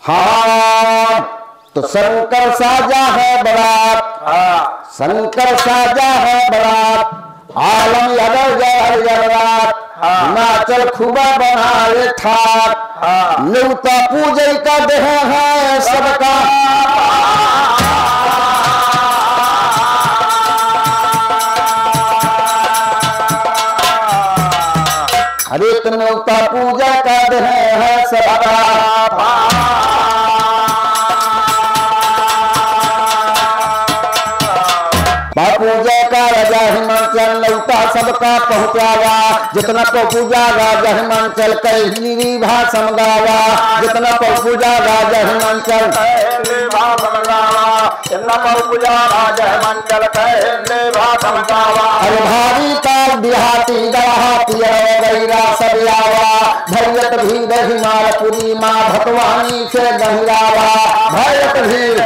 हाँ तो शंकर साजा है बारात, शंकर साजा है बारात, आलम यादव जय जगरात, हिमाचल खूबा बनाए ठाक, न्यूता पूजे का देह है सबका, अरे न्यूता पूजा का देह है सबका। पूजा का राजा हिमाचल न्यूता सबका पहुँचावा, जितना पूजा राजा हिमाचल कही भाषण गावा, जितना पूजा राजा हिमाचल अरे भारी काल देहाती देहाती गैरा सब आवा, भैयत भीड़ हिमालपुरी माँ भगवानी से गहिरावा, भैयत भीड़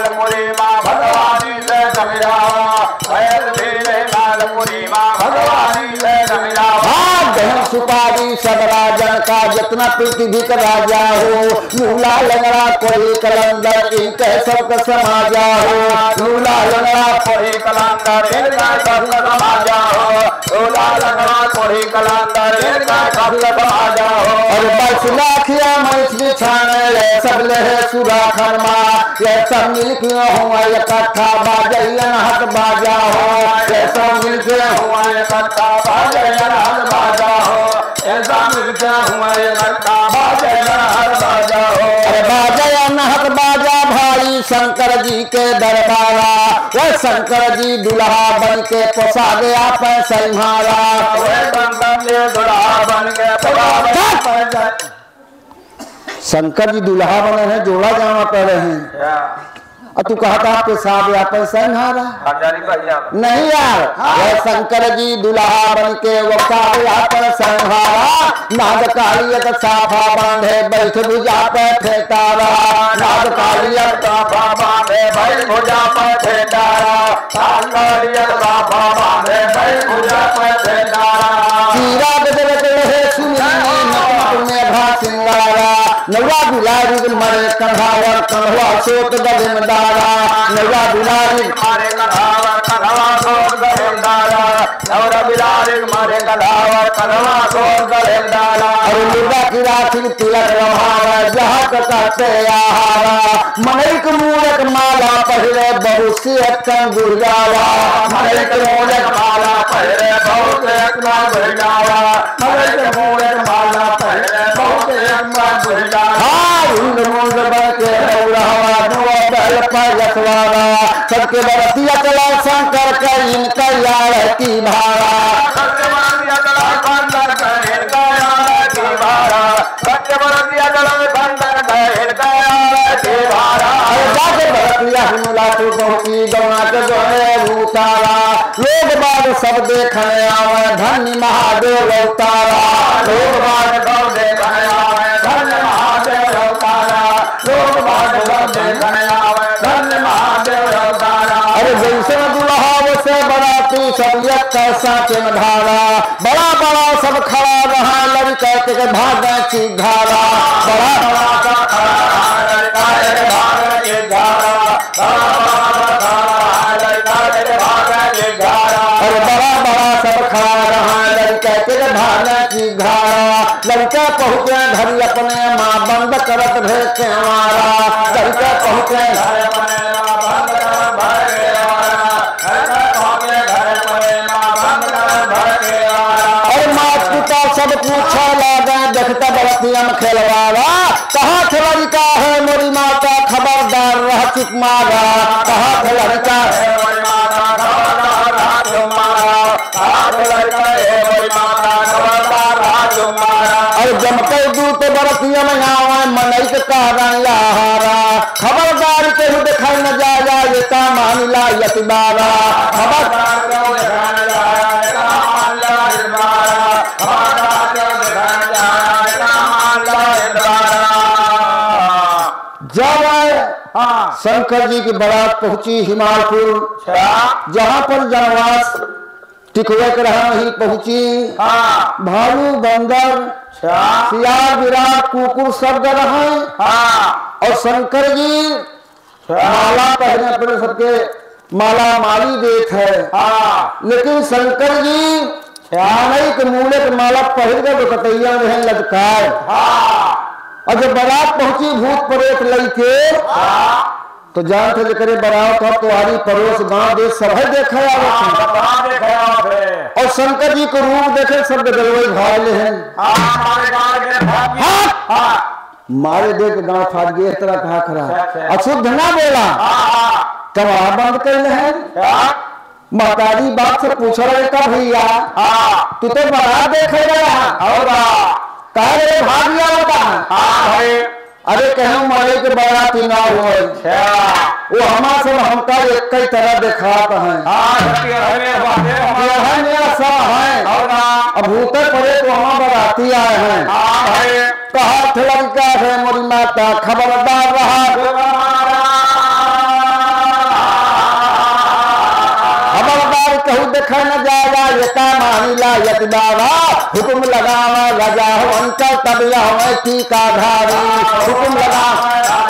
सुपारी सब राजन का जितना पृथ्वी का राजा हो, लूला लंगड़ा कोई कलंदर इनके सब समाजा हो, लूला लंगड़ा कोई कलंदर इनका सब समाजा हो, लूला लंगड़ा कोई कलंदर इनका सब समाजा हो। और बस लाखिया मैथिली छाने सब ले सुरा खरमा, ये सब मिलके हुआ इकट्ठा बाजैन हक बाजा हो, ये सब मिलके हुआ इकट्ठा बाजैन हक बाजा हो, ऐसा मिलके हुआ इकट्ठा बाजैन हक बाजा हो। अरे बाजैन हक बाजा भाई शंकर जी के दरबारा, वह शंकर जी दुल्हा बन के पोसा गया पैसा मारा, शंकर जी दुल्हा बने हैं, जोड़ा जामा पड़ रहे हैं, और तू कहता आपके साथ या पैसा हारा नहीं यार, ये शंकर जी दुल्हा बन के वो संहारा, नाग कालियत साफा बांधे बैठ भुजा पे फेटारा, नाग कालियत साफा बांधे बैठ भुजा पे फेटारा, नाग कालियत साफा बांधे बैठ भुजा पे फेटारा, सीरा बदलत रहे सुनी में भा सिंगारा, नौरा दुलारी मरे कन्हावर कन्हवा सोत गलिमदारा, नौरा दुलारी मारे कन्हावर कन्हवा सोत गलिमदारा, नौरा दुलारी मारे कन्हावर कन्हवा सोत गलिमदारा, अरे लुगा की राखी तिलक रहारा, जहाँ करते आहारा, मनैक मूरक माला पहले बहु से अक्कन दुर्गावा, मनैक मूरक माला पहले बहु से अक्कन दुर्गावा, मनैक मूरक माला पहले बहु से अक्कन दुर्गावा, सबके बरतिया चला शंकर का इनका यार की भाड़ा, लोग बाग सब देखने आवे धन्य महादेव अवतारा, लोग बाग सब देखने आवे धन्य महादेव अवतारा, लोग बाग सब देखने आवे धन्य महादेव अवतारा। अरे जैसे दुल्हा वैसे बराती सब कैसा चिन्ह धारा, बड़ा बड़ा सब खड़ा रहा लड़का के भागा की धारा, बड़ा बड़ा सब खड़ा रहा लड़का के भागा की धारा, और बड़ा बड़ा सब खड़ा रहा लड़का के भागा की धारा, लड़का पहुँचे घर अपने माँ बंद करत भेज के हमारा, लड़का पहुँचे घर अपने माँ बंद करत भेज के हमारा, और माता पिता सब पूछा लगा देखता बरतिया में खेलवावा, कहाँ थे लड़का है मेरी माता खबरदार रह चुप मारा, कहाँ थे लड़का है मेरी माता खबरदार रह चुप मारा, कहाँ थे लड़का है मेरी माता खबरदार रह चुप मारा, और जमते दूत बरतिया में आवे मनैक का रंगाहारा, खबरदार के ही दिखाई न जाया ये का मामला यतिबारा, खबरदार को दिखाई न जाया ये का मामला यतिबारा, खबरदार को दिखाई न जाया ये का मामला यतिबारा। जब शंकर जी की बारात पहुंची हिमालपुर, जहाँ पर जनवास टिकवे के रहा ही पहुंची, भालू बंदर सियार विराट कुकुर सब गण है। और शंकर जी माला पहने अपने सबके माला माली देत है। लेकिन शंकर जी मानई के मूले के माला पहन के कटैया में लटकाए। और जब बारात पहुंची भूत प्रेत लइके तो जानते जे करे बरात हो तुम्हारी पड़ोस गांव देश सब देखा और शंकर जी को रूप देखे सब गलवई भाले हैं। मारे देख गांव फाट गए, इस तरह कहा खरा अशुद्ध ना बोला तब बंद कर ले। महतारी बात से पूछ रहे का भैया तू तो बारात देखे कह रे भागिया होता। अरे कहूँ मारे के बारात ना हो वो हमारे से हमका एक कई तरह दिखाता है। अब भूतर पड़े तो हम बाराती आए हैं। कहा लड़का है मोरी माता खबरदार रहा खबरदार कहूँ देखा न जाएगा यता मानिला यतदारा हुक्म लगावा राजा हो अंकल तब यह टीका धारी हुक्म लगावा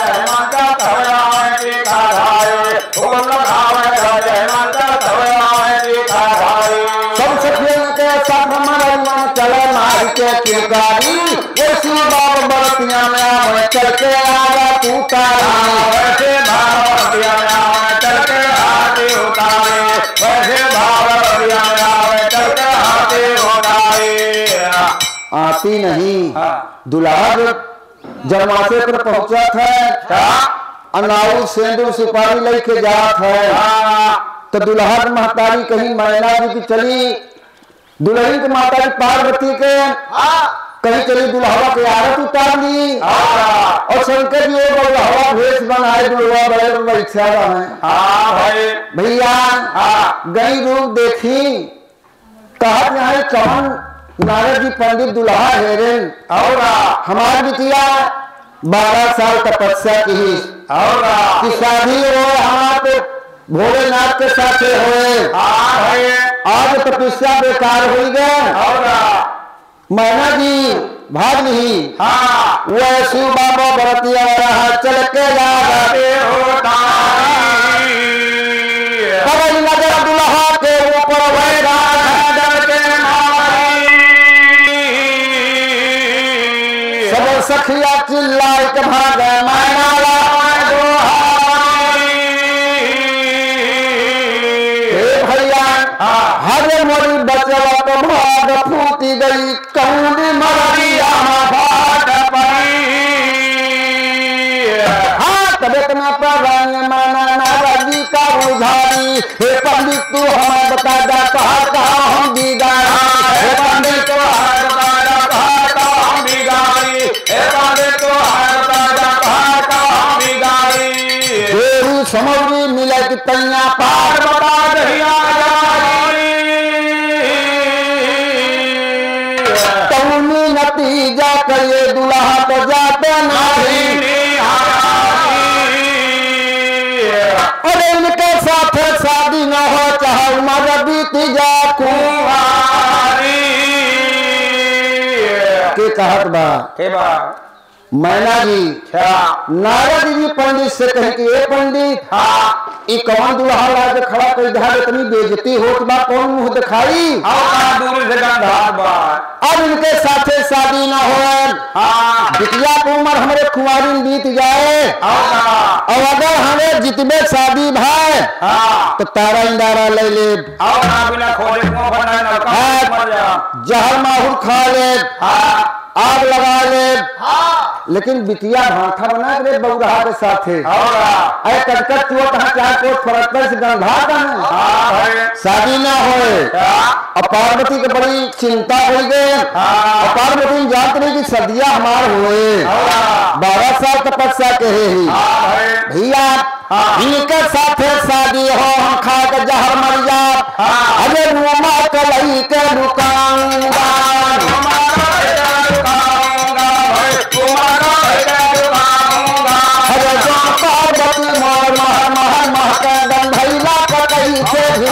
सब सखियों के साथ मन चले मार के किरदारी ये शिव बाबा बरतिया में चल के आया तू तारा वैसे भारतिया में चल के हाथी उतारे वैसे भारतिया में चल के हाथी उतारे। आती नहीं दुल्हा जरमासे पर पहुंचा था अनाऊ सेंदूर सिपाही लेके जात है। तो दुल्हा महतारी कहीं मैना जी की चली दुल्हन की माता पार्वती के कहीं चली दुल्हा के आरत उतार दी और शंकर जी दुल्हा भेष बनाए दुल्हा बड़े बैठा रहे। भैया गई रूप देखी कहा यहाँ कौन नारद जी पंडित दुल्हा हेरेन और हमारी बिटिया 12 साल तपस्या की शादी हो हमारे भोलेनाथ के साथ हुए आज तपस्या बेकार हो गए। मैना जी भाग नहीं वो शिव बाबा बरतिया रहा चल के नजर दुल्हा के ऊपर सब सखिया चिल्लाए के भागे मैना हरे मोरी बचवा तो भाग फूटी गई कौन मरिया भाग पड़ी। हाँ तबियत न पर माना नाराजी का उधारी हे पंडित तू हमें बता दा कहा हम बिगाड़ी हे पंडित तो कहा हम बिगाड़ी हे पंडित तो कहा हम बिगाड़ी समझी मिले कि तैया पार बता रही नतीजा करिए दुल्हा तो जाते नहीं और इनके साथ शादी न हो चाहे उम्र बीत जा कुंवारी के कहत बा मैना जी नारद जी पंडित से कहे कि ए पंडित ये कौन दुल्हा लाके खड़ा कर दिया इतनी बेइज्जती हो कि बा कौन मुंह दिखाई अब इनके साथे शादी न हो बिटिया की उम्र हमारे कुंवारी बीत जाए और अगर हमें जितने शादी भाई तो तारा इंदारा ले ले जहर माहौल खा ले आग लगा ले लेकिन बिटिया भाठा बना के बउरहा के साथे अरे कटकट चुआ चार कोट फरक से गंधा शादी ना होए और पार्वती के बड़ी चिंता हो गई और पार्वती जानते नहीं कि सदिया हमार हुए 12 साल तपस्या के भैया इनके साथे शादी हो हम खा के जहर मर जा अरे रुमा कलई के रुकाऊंगा पार्वती मोर मह मह मह के गंधैला कटई से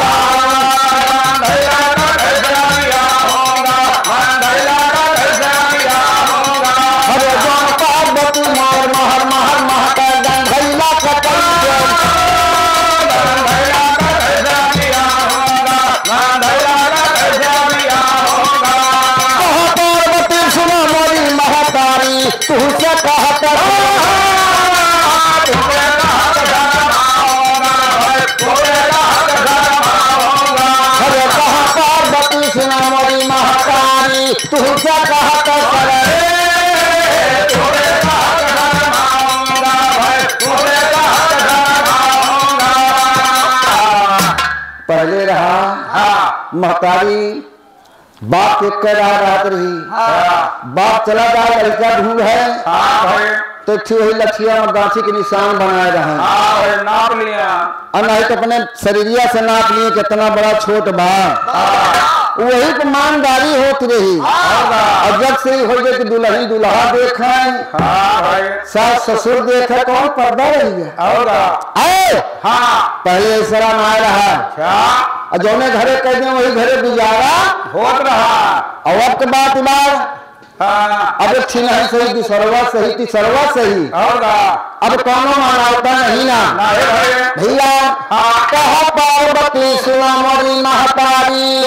महतारी बाप के कह रात रही, बाप चला जाए लड़का ढूंढ है तो वही लठिया और गांची के निशान बनाए रहे, नाप लिया और नहीं तो अपने शरीरिया से नाप लिए कितना बड़ा छोट बा, वही पर ईमानदारी होती रही। और जब से हो गए कि दुल्हन दूल्हा देखे, सास ससुर देखे, कौन पर्दा रही है। पहले ऐसा ना रहा, और जौने घरे कह दे वही घरे गुजारा होत रहा। और अब के बात अब नहीं सही दूसरवा सही तीसरवा सही, अब कौनो मानवता नहीं ना भैया। कहा पार्वती सुना मोरी महतारी,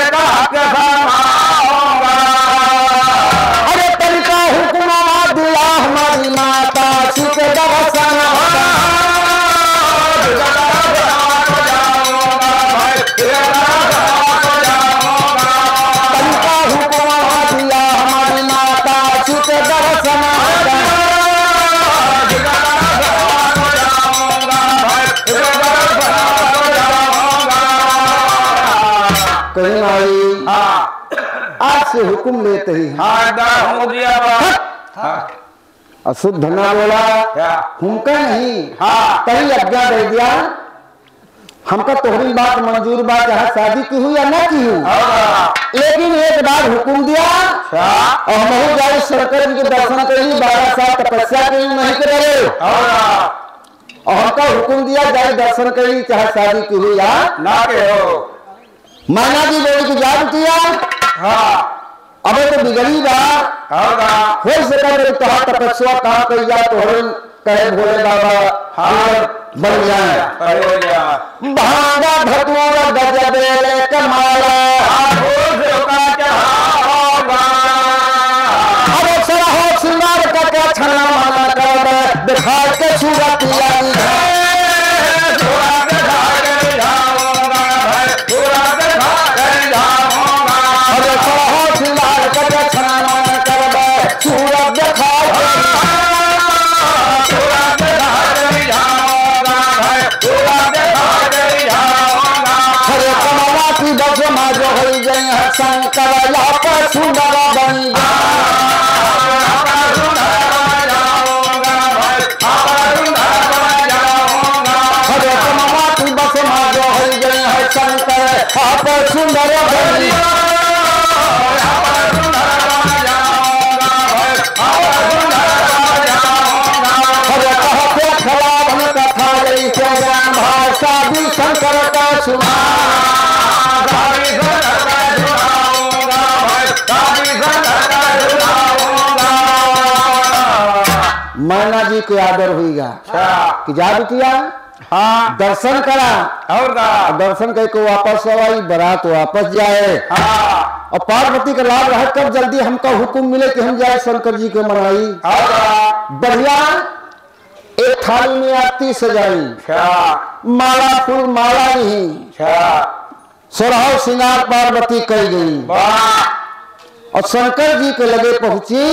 अरे तरीका हुक्म दिया हमारी माता सुख दर्शन, तरीका हुक्म दिया हमारी माता सुख दर्शन, कहीं आई आज से हुक्म लेते ही अशुद्ध ना बोला, हमका नहीं कहीं अज्ञा दे दिया, हमका तोहरी बात मंजूर बात जहाँ शादी की हुई या ना की हुई, लेकिन एक बार हुक्म दिया और हम जाए शंकर जी के दर्शन करी, 12 साल तपस्या करी नहीं करे, और हमका हुक्म दिया जाए दर्शन करी चाहे शादी की हुई या ना के हो। माना जी बोली की जान किया, अब तो बिगड़ी बा हो सके तो तपस्या कहा कही जा तो कहे भोले बाबा बन जाए, भांगा धतूरा गजबेले कमाला, अरे सराहो सिंगार का क्या छलना माना कर दिखा के सूरत शंकर पर सुंदर बन बस माजो हो गए हैं शंकर आप सुंदर बनी, कथा गई भाषा भी शंकर का सुना, मैना जी को आदर हुईगा कि जादू किया, दर्शन करा और दर्शन करके वापस आई, बारात वापस जाए, और पार्वती का लाभ रहा कब जल्दी हमका हुक्म मिले कि हम जाए शंकर जी के मनाई। बढ़िया एक थाली में आरती सजाई, माला फूल माला नहीं, सोरह श्रृंगार पार्वती कही गई, और शंकर जी के लगे पहुंची,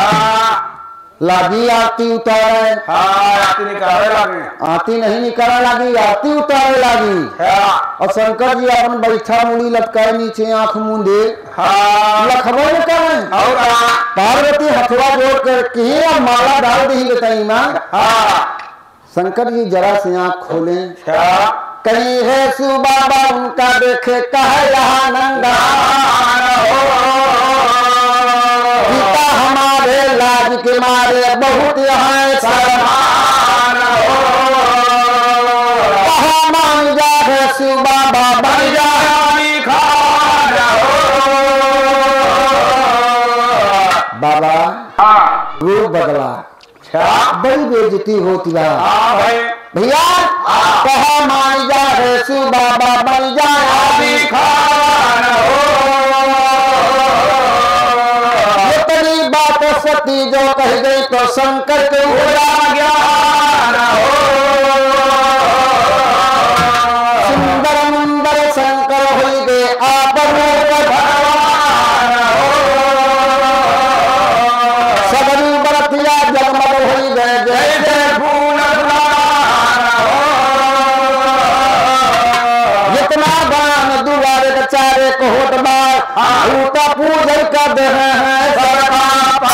लागी आरती उतारे, आरती नहीं निकालने लगी, आरती उतारे लगी, और शंकर जी अपन बैठा मुड़ी लटकाए नीचे आंख मूंदे लखबो न करे, पार्वती हथवा जोड़ कर माला डाल दी बताई माँ, शंकर जी जरा से आंख खोले, कहीं है सुबाबा उनका देखे कहे यहाँ नंगा, पिता हमारे लाज के मारे बहुत यहाँ शर्मान हो, कहा मान जा है सुबाबा बन जा बाबा, रूप बदला, बड़ी बेइज्जती होती है भैया, कहा मान जा है सुबाबा बन जा बात सती जो कह गई तो शंकर के उड़ा गया, सुंदर मुंदर शंकर हो गए आप सगरी बरतिया जगमग हो गए जैसे फूल, जितना गान दुआरे चारे झूठा पूजन कर दे हैं सरकार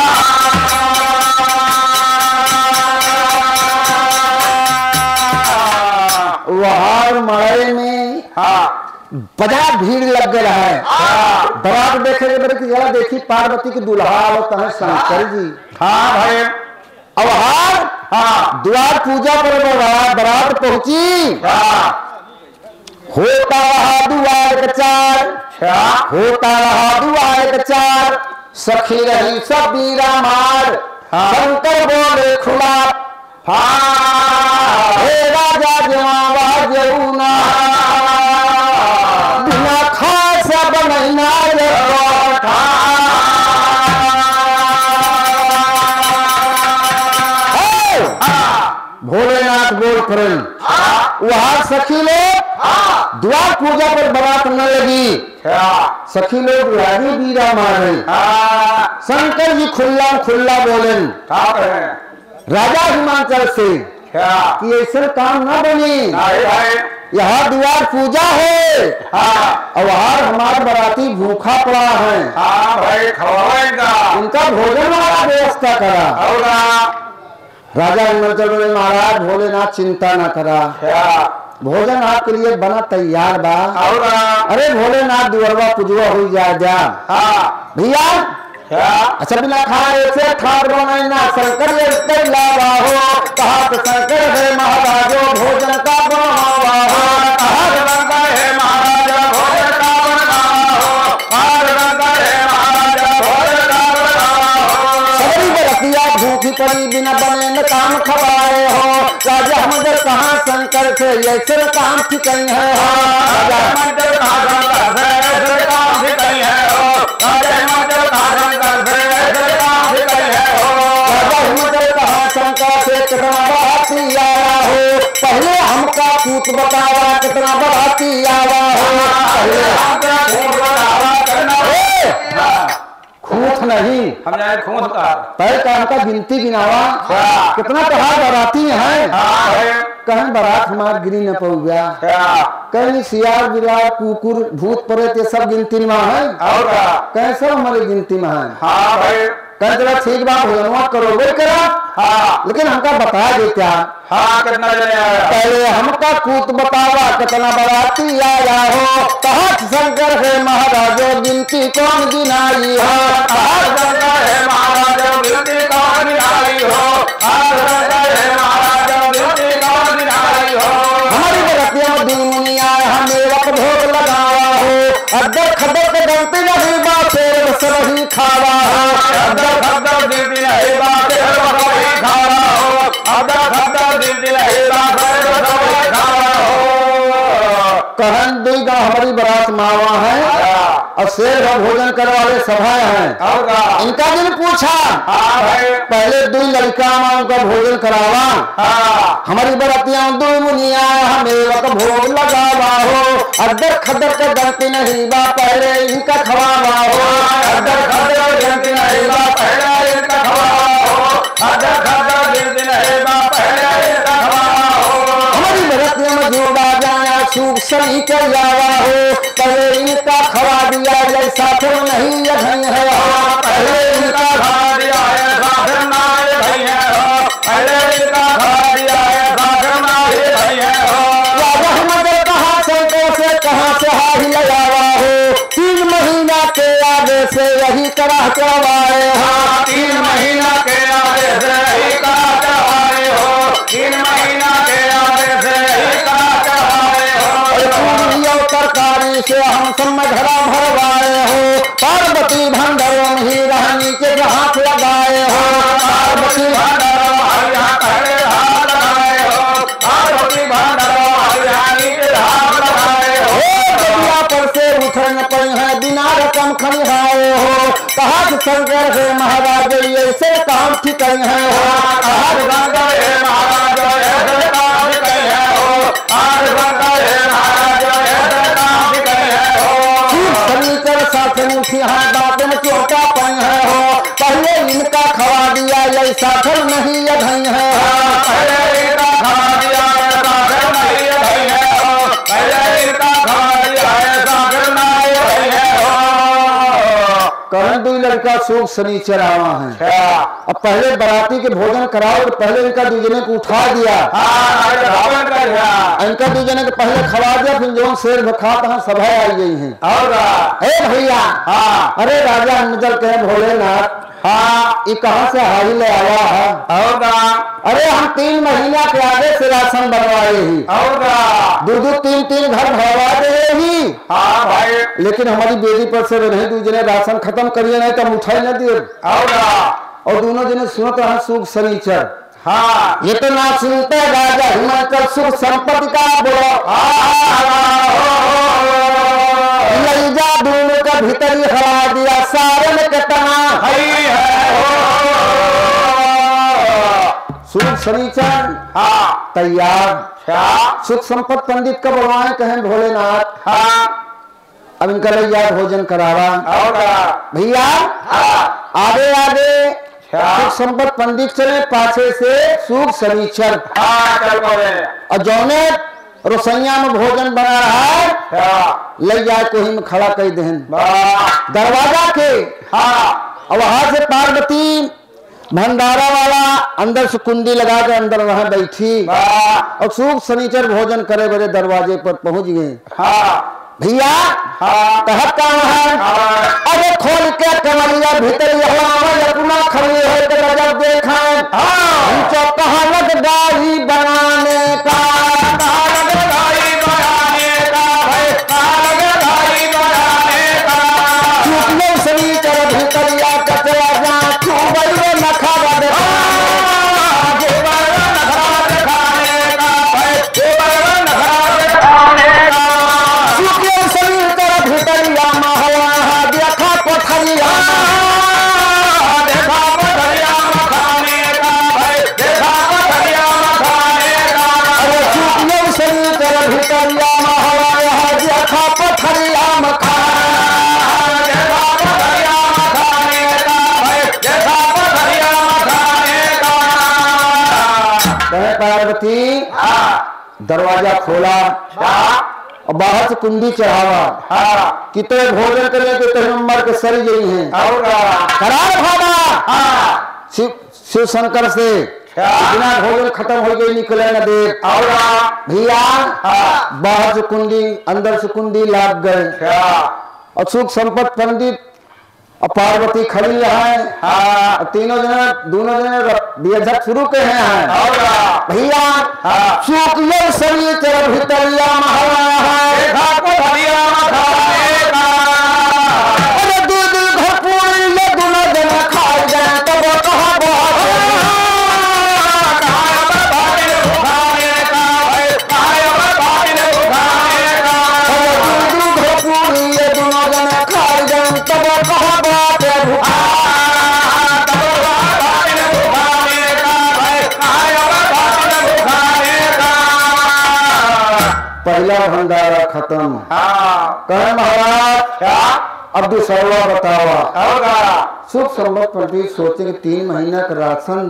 वहां मड़े में बड़ा भीड़ लग गया है। बारात देखे जरा देखी पार्वती की दुल्हा होता है शंकर जी। हाँ भाई अब हार द्वार पूजा पर बारात पहुंची। होता रहा द्वार का चार, होता रहा द्वार का चार, सखी रही सब बीरा मार। शंकर बोले खुला हे राजा जवा जऊना बिना खासा बनैना रे कोठा। भोलेनाथ बोल करें वहां सखी लोग द्वार पूजा पर बारात न लगी। सखी लोग राजी बीरा मारे। शंकर जी खुल्ला खुल्ला बोले राजा हिमाचल से कि ऐसे काम ना बनी, यहाँ द्वार पूजा है और वहां हमारा बाराती भूखा पड़ा है। भाई खवाएगा उनका भोजन वाला व्यवस्था करा। राजा हिमाचल बोले महाराज भोलेनाथ चिंता न करा, भोजन आपके लिए बना तैयार बा। अरे भोलेनाथ दुअरवा पुजवा हो जा भैया। अच्छा बिना खाए से ठार बनैना शंकर लावा हो। कहा तो शंकर है महाराजो भोजन का बनावा हो। कहा है महाराजा भोजन का बनावा हो। है महाराजा भोजन का बनावा हो। सबरी बरतिया भूखी पड़ी बिना बने न काम खवाए हो। राजा हमदर कहाँ शंकर थे ऐसे काम ठिकई है। राजा मंदिर काम ठिकई है। शंकर से कितना बढ़ाती आया हो, पहले हमका पूत बतावा कितना बढ़ाती आया हो। खूत नहीं हम जाए खूत का पहले काम का गिनती गिनावा कितना कहा बढ़ाती है। कहीं बारात हमार गिरी न पड़ गया, कहीं सियार बिलार कुकुर भूत प्रेत ये सब गिनती में है। कहीं सब हमारी गिनती में है। कहीं जरा ठीक बात भोजनवा करोगे करा लेकिन हमका बता दे क्या कितना पहले हमका कूत बतावा कितना बराती आया हो। कहा शंकर है महाराजो गिनती कौन गिनाई हो। है महाराजा गिनती कौन गिनाई हो। है महाराजा गिनती कौन गिनाई हो। हमारी बरतिया दुनिया हमें वक्त भोग लगावा हो। अद्दर खद्दर के गलती नहीं बात सही खावा हो। कहन दुईगा हमारी बारात मावा है और शेर का भोजन करे वाले सभा हैं। इनका दिन पूछा पहले दुई लड़का माँ का भोजन करावा। हमारी बरातियां दुई मुनिया हमें वक्त भोग लगावा हो। अद्दर खद्दर के गलती नहीं बा पहले इनका खवावा हो। अद्दर खद्दर गलती नहीं बा पहले इनका खवावा हो। अद्दर खद्दर गलती नहीं बा पहले इनका खवावा हो। हमारी बरातियां में जोड़ा जाया सूख सही कर जावा हो। पहले इनका खवा दिया जैसा फिर नहीं यही है। पहले इनका खवा दिया ऐसा फिर ना यही है। पहले इनका खवा दिया ऐसा फिर ना यही है। राजा हमदर कहा शंकर से कहाँ से हाही लगावा हो। 3 महीना के आगे से यही तरह करवाए हो। 3 महीना के आगे से यही तरह करवाए हो। 3 महीना के आगे से यही तरह करवाए हो। तरकारी से हम सब में घड़ा भरवाए हो। पार्वती भंडारों में ही रहनी के हाथ लगाए हो। पार्वती भंडारों हाथ लगाए हो। पार्वती भंडारों हरियाणी के हाथ लगाए हो। दुनिया पर से उठे न पई है बिना रकम खनिहाए हो। कहा शंकर है महाराज ऐसे काम ठीक है हो। शंकर है महाराज ऐसे काम ठीक है हो। शंकर है महाराज ऐसे काम ठीक है हो। शनिचर साथ मुठी हाँ बातें में चोटा पई है हो। पहले इनका खवा दिया ऐसा फिर नहीं यही है। पहले इनका खवा दिया ऐसा फिर नहीं यही है। पहले इनका खवा दिया ऐसा फिर नहीं यही है। सुख शनिचर आवा है। अब पहले बराती के भोजन कराओ तो पहले इनका दूजने को उठा दिया, इनका दूजने को पहले खवा दिया, फिर जो शेर भखात हाँ सभा आई गई है। ए भैया अरे राजा नजर कहे भोलेनाथ ये कहाँ से हाई ले आया है? अरे हम 3 महीना के आगे से राशन बनवाए ही, दो 3 घर भरवा दे ही। भाई लेकिन हमारी बेदी पर से नहीं दूसरे राशन खत्म करिए नहीं तो हम उठाई न दिए। और दोनों जने सुनत रहा सुख शनिचर। ये तो ना सुनते राजा हिमाचल सुख संपत्ति का बोलो लैजा दोनों का भीतरी हरा दिया सारे में कितना सुख शनिचर तैयार। सुख संपत पंडित का बुलवाए कहें भोलेनाथ अब इनका लैया भोजन करावा भैया आगे आगे सुख संपत पंडित चले पाछे से सुख शनिचर। और जौने रसोईया में भोजन बना रहा है ले जाए कोई में खड़ा कर देन दरवाजा के। और वहां से पार्वती भंडारा वाला अंदर से कुंडी लगा के अंदर वहां बैठी और सुख शनिचर भोजन करे बड़े दरवाजे पर पहुंच गए। भैया कहत कहाँ है? अरे खोल के कमरिया भीतर अपना खड़ी है तो गजब देखा कहावत गाड़ी बनाने का शनिचर भीतरिया कचरा जा नखा पार्वती दरवाजा खोला और बाहर से कुंडी चढ़ावा कि तो भोजन करे तो तेरे नंबर के सरी गई है करार भागा शिव शंकर से बिना भोजन खत्म हो गई निकले न दे भैया बाहर से कुंडी अंदर से कुंडी लाग गए और सुख संपत पंडित और पार्वती खड़ी है। तीनों जने दोनों जने बेझक शुरू के हैं भैया सुख ये शनिचर भीतरिया महला है दूध भरपूर ये दोनों जने खा जाए तो वो कहा बहुत दूध भरपूर ये दोनों जने खा जाए तो वो कहा पहला भंडारा खत्म। कहे महाराज अब दूसरा बतावा सुख संपत पंडित सोचे कि 3 महीना का राशन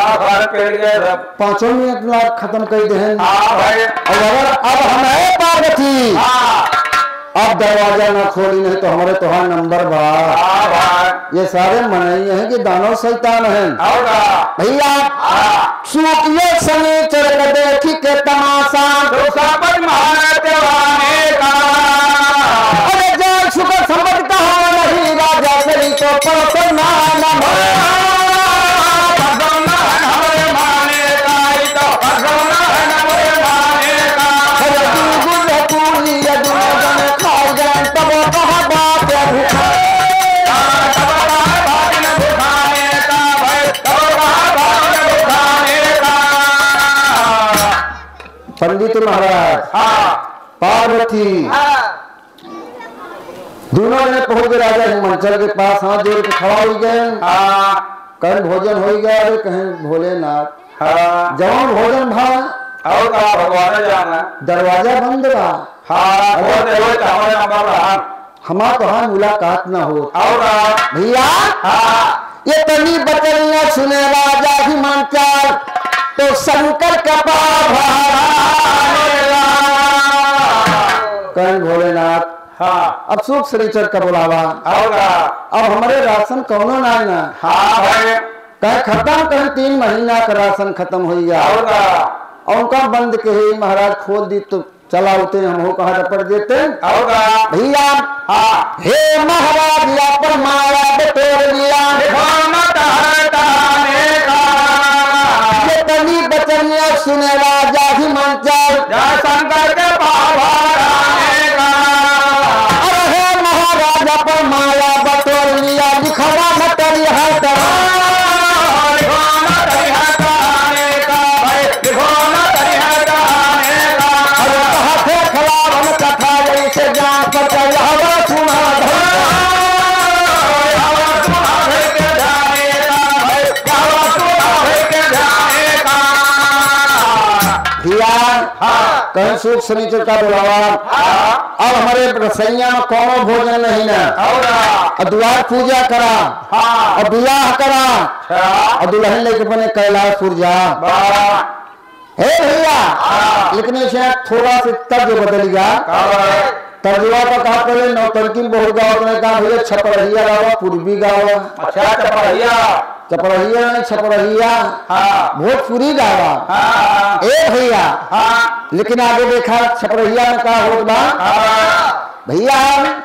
5 मिनट खत्म कर दे। अब हम है पार्वती अब दरवाजा ना खोली नहीं तो हमारे तुम्हारा नंबर बा। ये सारे मनाई हैं कि दानव शैतान है भैया सुख ये शनिचर का देखी के तमाशा अरे जय सुख संपत्ति कहा नहीं राजा शनि तो परसों पंडित महाराज पार्वती दोनों ने पहुंच गए राजा हिमाचल के पास हाथ जोड़ के खड़ा हो गए। कहीं भोजन हो गया अरे कहीं भोलेनाथ जवान भोजन भगवान जाना दरवाजा बंद रहा हमारा तो हाँ मुलाकात ना हो भैया ये तनी बचनिया सुने राजा हिमाचल तो शंकर का कर्ण भोलेनाथ अब सुख शनिचर का बुलावा अब हमारे राशन कौनो ना ना हाँ भाई कहीं खत्म कहीं 3 महीना का राशन खत्म हो गया और उनका बंद के ही महाराज खोल दी तो चला होते हम हो कहा पड़ देते भैया हाँ हे महाराज पर माया बटोर लिया ये तनी बचनिया सुने राजा ही मंचल शंकर के अरे हे महाराजा पर माया बटोर लिया लिखवा मतरी है कहीं सुख शनिचर का बुलावा अब हमारे रसैया में कोनो भोजन नहीं ना और द्वार पूजा करा और विवाह करा और दुल्हन लेके बने कैलाशपुर जा हे भैया लेकिन इसे थोड़ा सा तर्ज बदल गया तर्जुआ का कहा पहले नौटंकी बहुत गाँव ने कहा भैया छपरहिया गावा पूर्वी गावा चपरहिया नहीं छपरहिया भोजपुरी गावा ए भैया लेकिन आगे देखा छपरहिया में कहा होगा भैया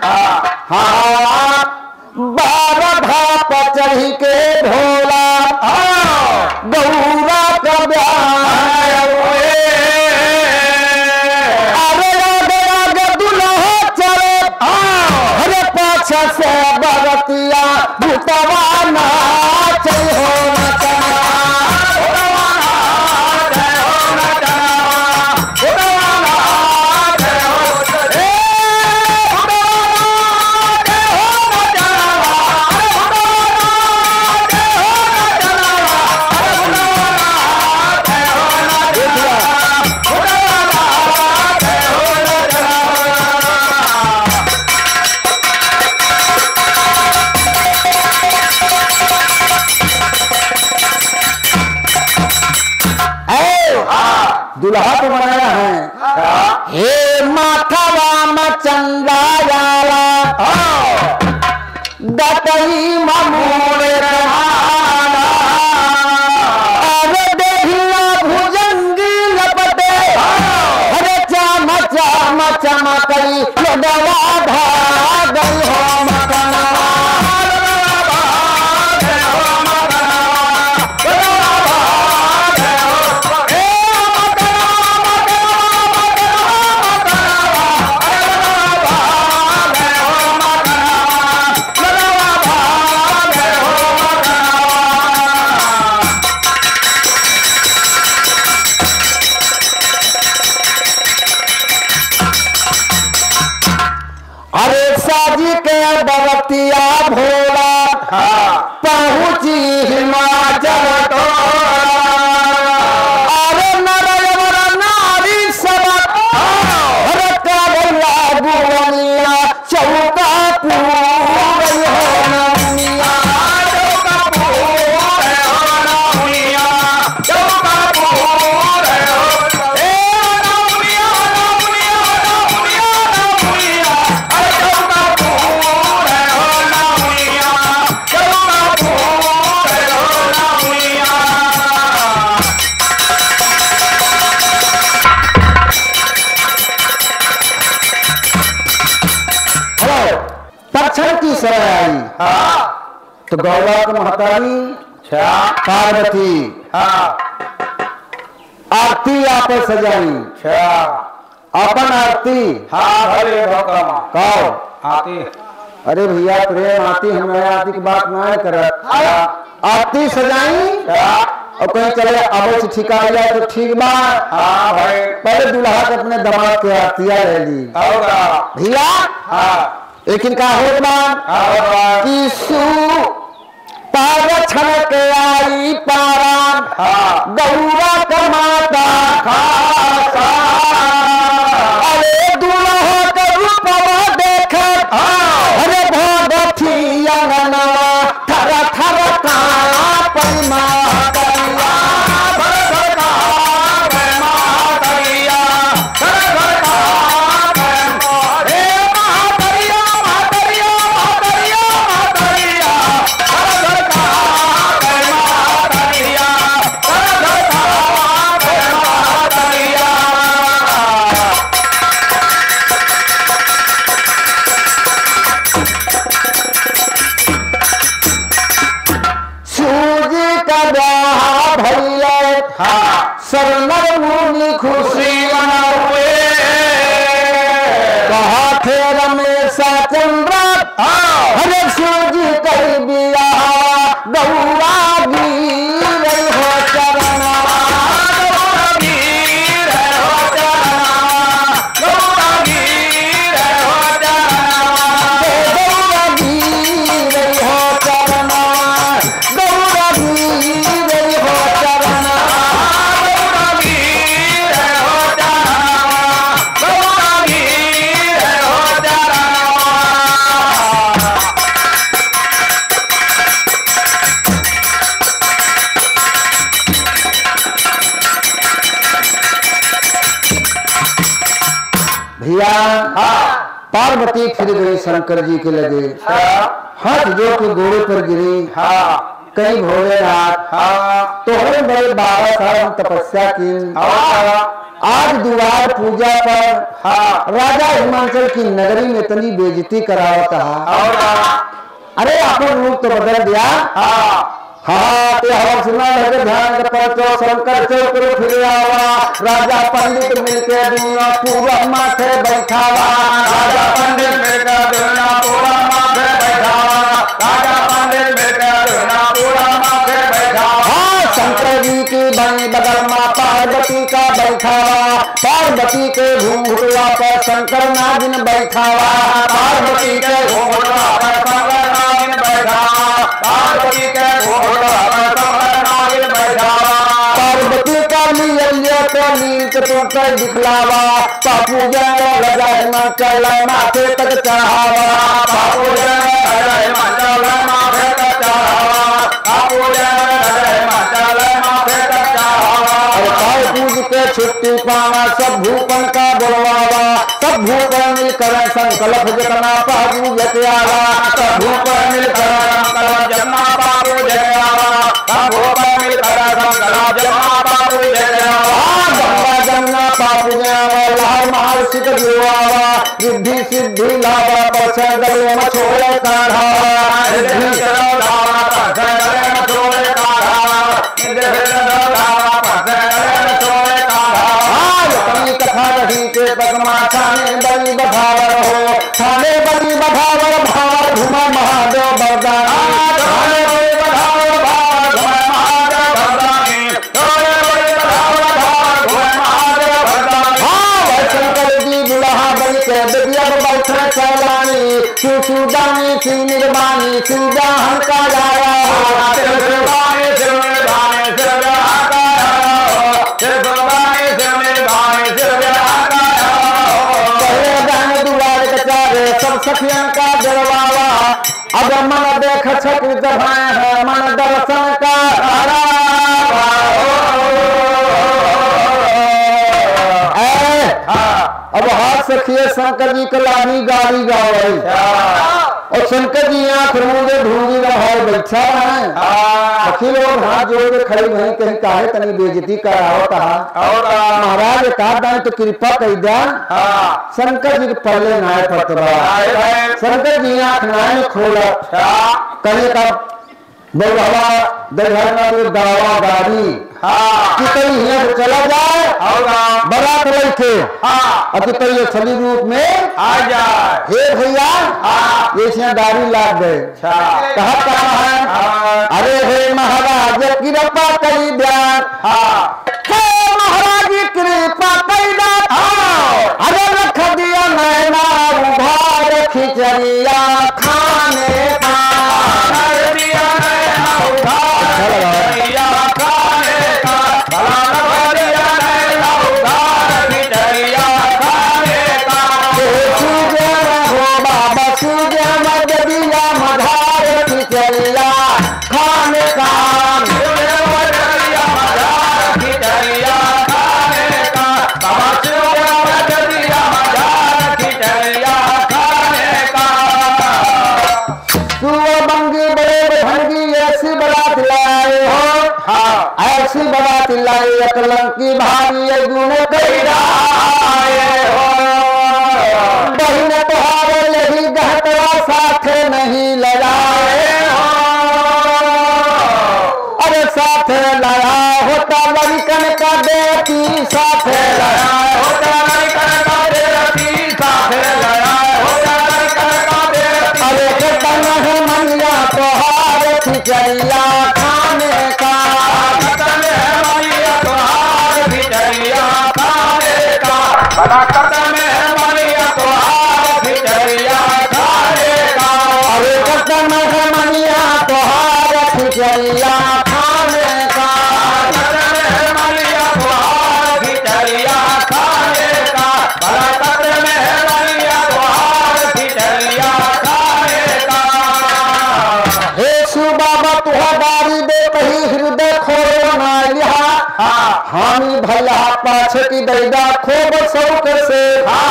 हाँ 12 भाप चढ़ी के भोला गौरा का अरे पाछा से बरतिया भूतवाना दुल्हा तो बनाया है हे माथा राम चंद्रायाला दतई ममूरे अरे देखिया भुजंगी लपटे अरे चाम चाम चमकई लगवा भागई हो मकना बरतिया भोला पहुंची हिमाचल तो अरे नरवर नारी सबक अरे काबला गुवनिया चौका पूरी हो नमिया चौका पूरी हो नमिया चौका पूरी हो ए नमिया नमिया नमिया नमिया अरे चौका पक्षण की सराय आई तो गौरा को महतारी पार्वती आरती आप सजाई अपन आरती कहो आती अरे भैया प्रेम आती हमें आरती की बात ना कर आरती सजाई और कहीं चले अब ठिका जाए तो ठीक बा भाई पहले दुल्हा के अपने दामाद के आरतिया ले ली भैया लेकिन का होगा कि सु पार छनक आई पारा गौरा का माता अरे दूल्हा का रूप देख अरे भगवती अंगनवा थर थर का परिमा मातरिया मुनि खुशी मनावे कहा थे रमेश चंद्र हरे सूजी कई बिया गौरा गिर हो चरना भैया पार्वती फिर गई शंकर जी के लगे हाथ जो के घोड़े पर गिरी कई भोलेनाथ तोहरे बड़े 12 साल हम तपस्या की आज द्वार पूजा पर राजा हिमाचल की नगरी में इतनी बेइज्जती करावता अरे अपन रूप तो बदल दिया हाँ ते हवा सुना लगे ध्यान पर तो शंकर चौक फिर आवा राजा पंडित मिलके दुनिया पूरा माथे बैठावा राजा पंडित मिलकर दुनिया पूरा माथे बैठावा राजा पंडित मिलकर दुनिया पूरा माथे बैठावा हाँ शंकर जी की बनी बगल में पार्वती का बैठावा पार्वती के घूंघटवा पर शंकर नागिन बैठावा पार्वती के घूंघटवा पर शंकर नागिन बैठावा पार्वती के घूंघटवा पर शंकर नागिन बैठावा पार्वती का लिए तो नील टूट दिखलावा पापू जय लगा हिमाचल माथे तक चढ़ावा बापू जय हिमाचल माथे तक चढ़ावा बापू जय हिमाचल माथे तक चढ़ावा और पूज के छुट्टी पाना सब भूपन का बुलवावा सब भूपन मिलकर संकल्प जतना पाबू जतियावा सब भूपन मिलकर संकल्प जतना पाबू जतियावा सब भूपन मिलकर संकल्प जतना पाबू जतियावा गंगा जमुना पापू लाल महाल सिद्ध जुआवा रिद्धि सिद्धि लावा पछे गले में छोड़े काढ़ावा रिद्धि करो लावा पछे गले में छोड़े काढ़ावा रिद्धि करो लावा पछे गले में छोड़े काढ़ावा अपनी कथा रही के पगमा छाने बलि बधावर हो छाने बलि बधावर भावर घुमा महादेव बरदानी छाने बलि बधावर भावर घुमा महादेव बरदानी छाने बलि बधावर भावर घुमा महादेव बरदानी शंकर जी दुल्हा बलि के दिव्य बैठे चलानी सुदानी सी निर्वाणी सुजाहन का लाया निर्वाणी निर्वाणी सब सखियन का दरवावा अब मन देख छकृत भाई है मन दर्शन का अब हाथ सखिए शंकर जी का लानी गाड़ी गावे और शंकर जी आंख मूंदे ढूंढी रहा बैठा है सखी लोग हाथ जोड़ के खड़ी नहीं कहीं काहे तनी बेइज्जती करावता महाराज एकाध दान तो कृपा कर दिया शंकर जी के पहले नाय पतरा शंकर जी आंख नाय खोला कहीं का बलवा दरघरना में दावा गाड़ी कितनी है चला जाए बारात बैठे अब तो ये छवि रूप में आ जाए हे भैया ये दाढ़ी लाग गए कहा है अरे हे महाराज कृपा करी ब्यान महाराज कृपा करी अरे रख दिया मैना उधार खिचड़िया खाने का खाने का ऐसी बारात लाई अकलंकी भारी गुण बहन तुहारे यही गहतरा साथे नहीं लगाए अरे साथे लगा होता लड़कन का बेटी साथ लड़ाए हो जाई करता दे रती साथ लड़ाए हो जाई करता दे रती अरे कदम है मनिया तोहार खिचड़िया खाने का कदम है मनिया तोहार खिचड़िया खाने का बड़ा कदम है मनिया तोहार खिचड़िया खाने का अरे कदम है मनिया तोहार खिचड़िया खाने का कदम है मनिया तोहार खिचड़िया खाने का बड़ा कदम है मनिया तोहार खिचड़िया खाने का हे शिव बाबा तुहारी दे कही हृदय खोलो ना लिहा हामी भला पाछ की दैदा खोब शौक से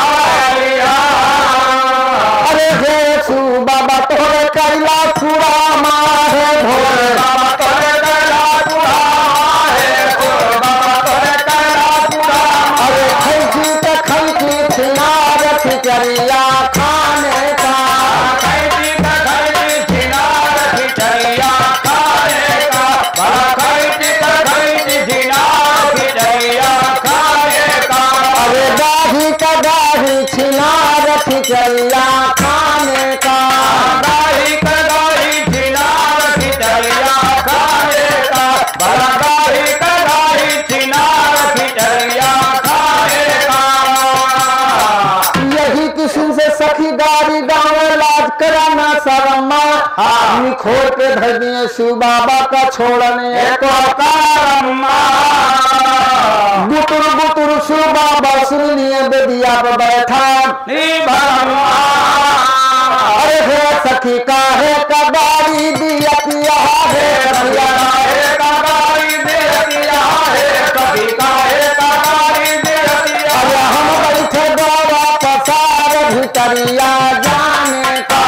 अरे हे शिव बाबा तोहरे कैला चूड़ा माहे भोरे बाबा तोरे कैला चूड़ा है बाबा तोरे कैला चूड़ा अरे खैची के खैची छिनार खिचड़िया खाने का खैची का खैची छिनार खिचड़िया खाने का बड़ा खैची का खैची छिनार खिचड़िया खाने का अरे गाढ़ी का गाढ़ी छिनार खिचड़िया खाने का गाड़ी का गाड़ी छिनार खिचड़िया खाने का बड़ा गाड़ी का गाड़ी छिनार खिचड़िया खाने का यही किस्म से सखी गाड़ी गाँव लाज कराना शर्मा निखोर के धर दिए शिव बाबा का छोड़ने तो कारम्मा बुतुर बुतुर शिव बाबा सुन लिए बेदिया पर बैठा अरे हे सखी का है का गाड़ी दिया पिया है रतिया अरे हम बैठे गोवा पसार भितरिया जाने का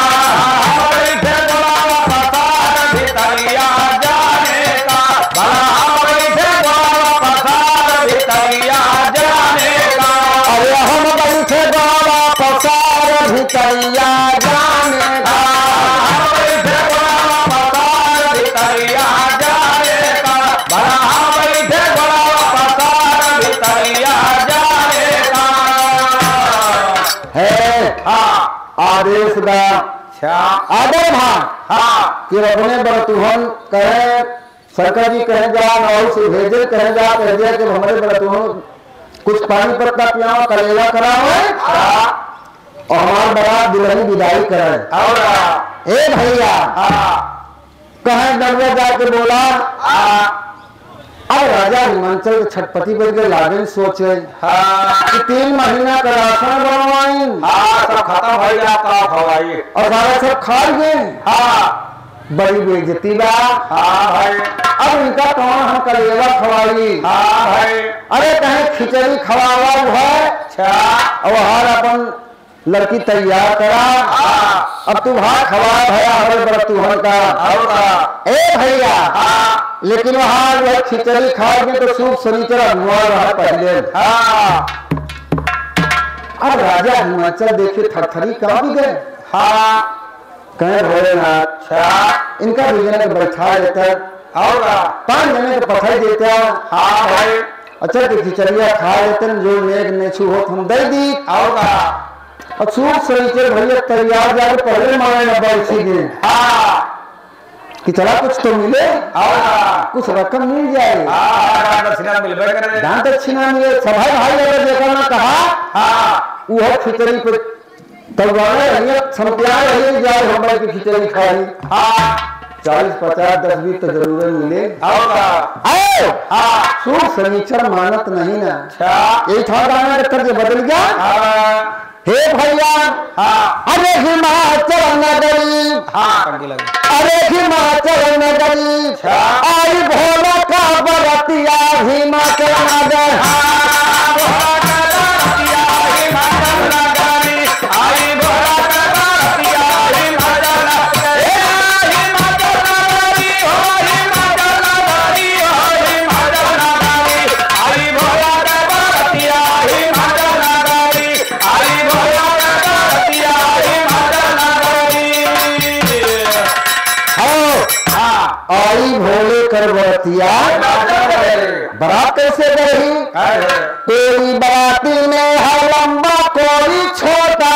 अरे हम बैठे गोवा पसार भितरिया जाने का है आदेश दा आदर भान कि अपने बरतुहन कहे शंकर जी कहे जा और से भेजे कहे जा कह दिया कि हमारे बरतुहन कुछ पानी पत्ता पियाओ कलेवा कराओ और हमारे बड़ा दुल्हन विदाई करे ए भैया कहे दरबार जाके बोला अब राजा हिमांचल के छटपति बन के लागन सोचे कि 3 महीना का राशन बनवाइन खत्म हो जाता हवाई और सारा सब खा गए बड़ी बेइज्जती बा भाई अब इनका कौन हम कलेवा खवाई भाई अरे कहे खिचड़ी खवावा है और हर अपन लड़की तैयार करा अब तू भात खवा भया हमारे बरतुहन का ए भैया लेकिन वहां जो खिचड़ी खाओगे तो सूप शनिचर रहा पहले अब राजा हिमाचल देखे थरथरी कहाँ भी गए कहे भोलेनाथ इनका भी जने को बैठा देता 5 जने को पठाई देता भाई अच्छा तो खिचड़िया खा लेते जो नेक नेछू हो हम दे दी और सूप शनिचर भैया तैयार जाके पहले मारे न बैठी दिन कि चला कुछ तो मिले कुछ रकम मिल जाए दान दक्षिणा मिले सभाई भाई अगर देखा ना कहा वो खिचड़ी पे तब समझाए जाए हमारे की खिचड़ी खाई 40, 50, 10, 20 तो जरूर मिले सूप शनिचर मानत नहीं ना यही था गाना का तर्ज बदल गया हे भैया अरे हिमाचल नगरी अरे हिमाचल नगरी आई भोला का बरतिया हिमाचल नगर आई भोले कर बरतिया बड़ा अब कैसे गई? कोई बराती में है लंबा कोई छोटा,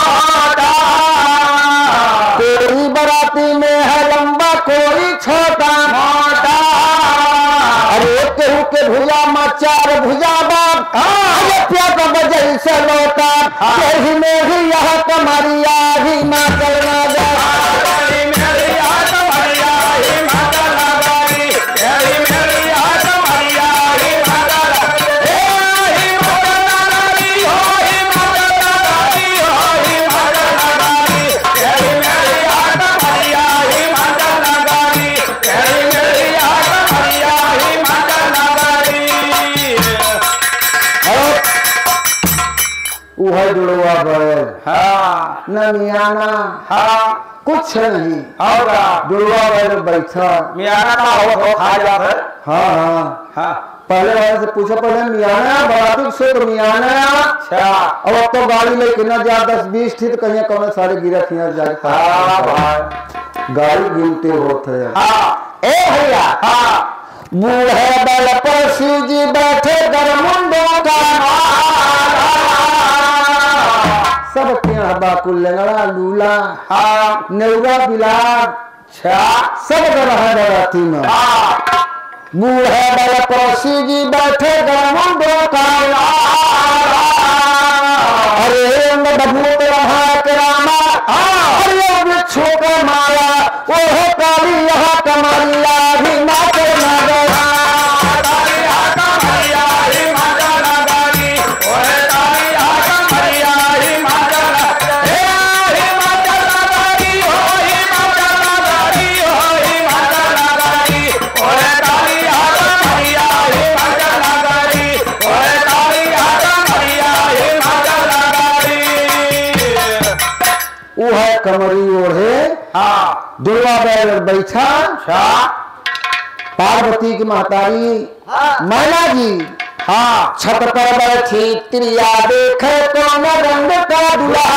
कोई बराती में है लंबा कोई छोटा, अरे केहू के भुजा मचार भुजा बाप, प्यार बजल से लौटा, यही में ही यह कमरिया ही माँ चलना जा। वह जुड़वा बैल, हाँ न मियाना, हाँ कुछ नहीं, होगा जुड़वा बैल बैठा, मियाना का हो खा जाता है। हाँ हाँ हाँ पहले वाले से पूछा, पहले मियाना बराती से तो मियाना, अच्छा अब तो गाड़ी लेके न जा 10-20 थी तो कहीं कौन सारे गिरा थिया जाके गाड़ी गिनते होते हैं। हाँ ए भैया, हाँ बूढ़े बैल पर शिव जी बैठे गरमुंडों का, सब क्या बाकुल लंगड़ा लूला, हाँ नेउरा बिलार, अच्छा सब रहा बराती में। बूढ़े बैल पर शिव जी बैठे गरमुंडों का, अरे बबूत रहा के रामा, अरे वृक्षों का माला, वो है काली यहाँ कमरिया भी नाचे नगर। कमरी ओढ़े, हाँ दुर्गा बैल बैठा, पार्वती की महतारी मैना जी, हाँ छत पर बैठी त्रिया देखे कौन रंग का दुल्हा।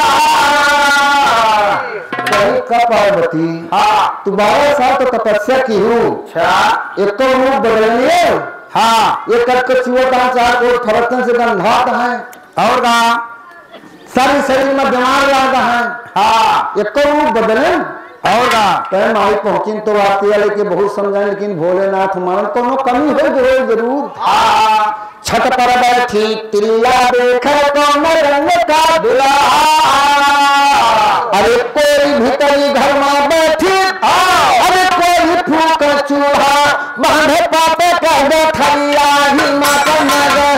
का पार्वती, हाँ तू 12 साल तो तपस्या की हूँ, एक तो रूप बदलने, हाँ एक कछुआ चार को फरकन से गंधात है, और का सारी शरीर में बीमार लगा है, हाँ एक तो रूप बदले, और का टाइम आई पहुंची तो आती है, लेकिन बहुत समझाए, लेकिन भोलेनाथ मान तो कमी हो जरूर। छत पर बैठी तिल्ला देखे कौन रंग का दुल्हा, अरे कोई भीतरी घर में बैठी, अरे कोई फूक चूल्हा, बांधे पापे का गठरिया ही माता नगर।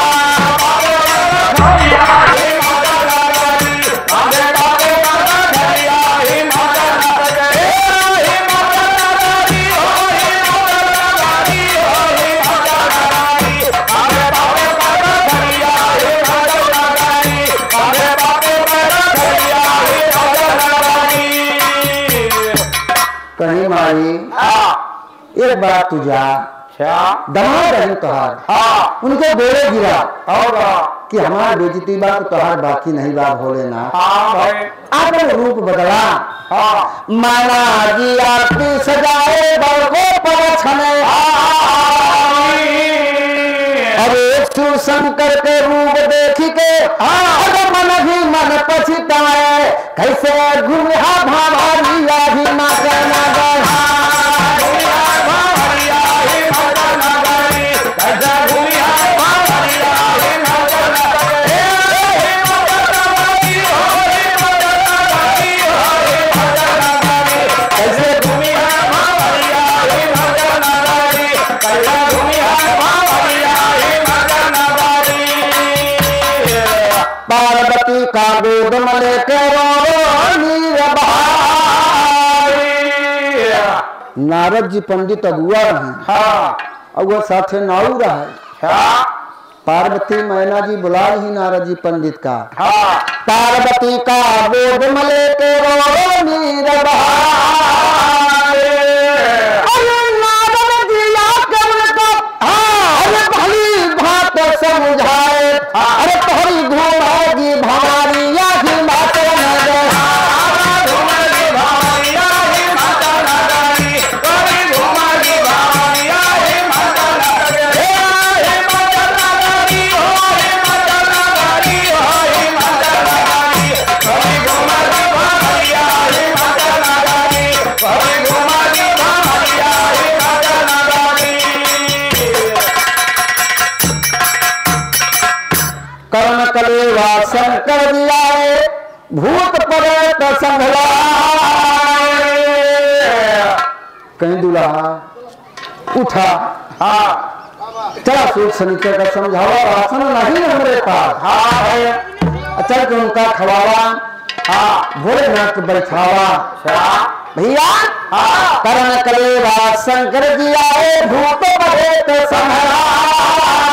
कहीं मारी एक बात तुझा दमा रही तोहार, उनके गोले गिरा कि हमारा बेजती बात तोहार बाकी नहीं बा भोलेनाथ। आपने रूप बदला, माना जी आरती सजाए बड़को पवछने, अरे शिव शंकर के रूप देखी के मन भी मन पछताए, कैसे घुमिया भावारिया भी माता नगर। पार्वती का गोद में लेकर नारद जी पंडित अगुआ रहे, अगुआ साथे नाऊ रहे, पार्वती मैना जी बुला रही नारद जी पंडित का, पार्वती का गोद में लेकर भली बात समझाए, अरे तोहरी घूमेगी भवारिया ही माता नगर। कलेवा शंकर जी आए भूत प्रेत संभलाए। कहीं दुल्हा उठा, हाँ चला सूट सनीचर का समझावा, राशन नहीं हमारे पास, हाँ है चल के उनका खवावा, हाँ भोलेनाथ बैठावा भैया, हाँ करण कलेवा शंकर जी आए भूत प्रेत संभलाए।